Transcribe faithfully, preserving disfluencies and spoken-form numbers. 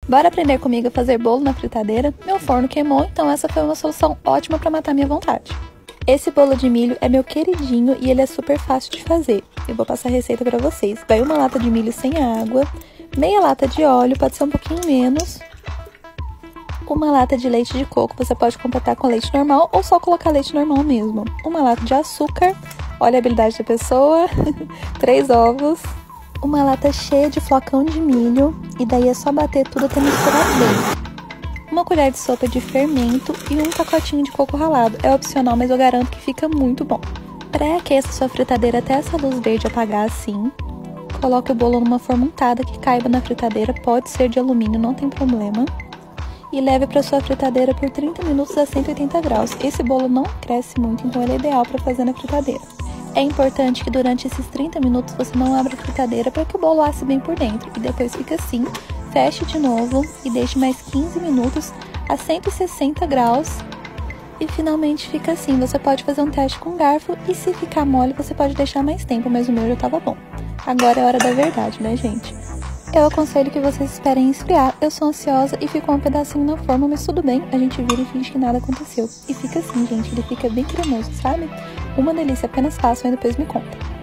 Bora aprender comigo a fazer bolo na fritadeira? Meu forno queimou, então essa foi uma solução ótima para matar minha vontade. Esse bolo de milho é meu queridinho e ele é super fácil de fazer. Eu vou passar a receita para vocês. Vai uma lata de milho sem água, meia lata de óleo, pode ser um pouquinho menos, uma lata de leite de coco, você pode completar com leite normal ou só colocar leite normal mesmo, uma lata de açúcar, olha a habilidade da pessoa, três ovos, uma lata cheia de flocão de milho, e daí é só bater tudo até misturar bem. Uma colher de sopa de fermento e um pacotinho de coco ralado. É opcional, mas eu garanto que fica muito bom. Pré-aqueça sua fritadeira até essa luz verde apagar assim. Coloque o bolo numa forma untada que caiba na fritadeira, pode ser de alumínio, não tem problema. E leve para sua fritadeira por trinta minutos a cento e oitenta graus. Esse bolo não cresce muito, então ele é ideal para fazer na fritadeira. É importante que durante esses trinta minutos você não abra a fritadeira para que o bolo asse bem por dentro. E depois fica assim, feche de novo e deixe mais quinze minutos a cento e sessenta graus. E finalmente fica assim. Você pode fazer um teste com garfo e se ficar mole você pode deixar mais tempo, mas o meu já estava bom. Agora é hora da verdade, né, gente? Eu aconselho que vocês esperem esfriar. Eu sou ansiosa e ficou um pedacinho na forma, mas tudo bem, a gente vira e finge que nada aconteceu. E fica assim, gente, ele fica bem cremoso, sabe? Uma delícia, apenas façam e depois me conta.